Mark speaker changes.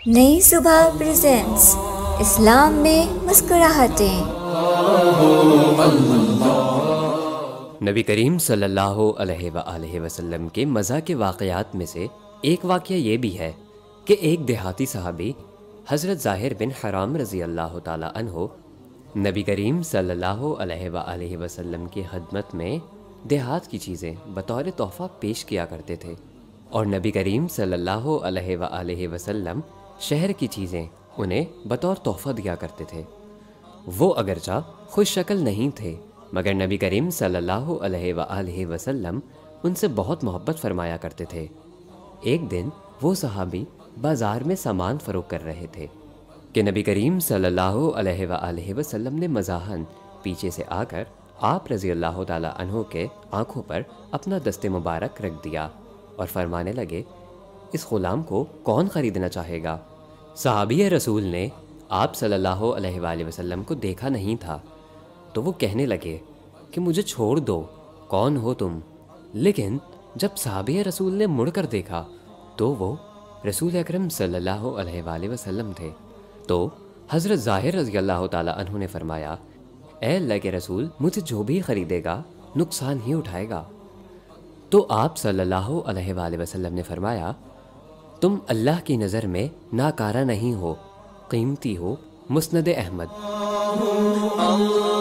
Speaker 1: نئی صبح پریزنٹس اسلام میں مسکراہٹیں۔
Speaker 2: نبی کریم صلی اللہ علیہ وآلہ وسلم کے مزہ کے واقعات میں سے ایک واقعہ یہ بھی ہے کہ ایک دیہاتی صحابی حضرت ظاہر بن حرام رضی اللہ تعالیٰ عنہ نبی کریم صلی اللہ علیہ وآلہ وسلم کی خدمت میں دیہات کی چیزیں بطور تحفہ پیش کیا کرتے تھے، اور نبی کریم صلی اللہ علیہ وآلہ وسلم شہر کی چیزیں انہیں بطور تحفہ دیا کرتے تھے۔ وہ اگرچہ خوش شکل نہیں تھے، مگر نبی کریم صلی اللہ علیہ وآلہ وسلم ان سے بہت محبت فرمایا کرتے تھے۔ ایک دن وہ صحابی بازار میں سامان فروخت کر رہے تھے کہ نبی کریم صلی اللہ علیہ وآلہ وسلم نے مزاحاً پیچھے سے آ کر آپ رضی اللہ تعالیٰ عنہ کے آنکھوں پر اپنا دست مبارک رکھ دیا اور فرمانے لگے، اس غلام کو کون خریدنا چاہے گا؟ صحابی رسول نے آپ صلی اللہ علیہ وآلہ وسلم کو دیکھا نہیں تھا، تو وہ کہنے لگے کہ مجھے چھوڑ دو، کون ہو تم؟ لیکن جب صحابی رسول نے مڑ کر دیکھا تو وہ رسول اکرم صلی اللہ علیہ وآلہ وسلم تھے۔ تو حضرت ظاہر رضی اللہ تعالیٰ عنہ نے فرمایا، اے اللہ کے رسول، مجھے جو بھی خریدے گا نقصان ہی اٹھائے گا۔ تو آپ صلی اللہ علیہ وآلہ وسلم نے فرمایا، تم اللہ کی نظر میں ناکارہ نہیں ہو، قیمتی ہو۔ مسند احمد۔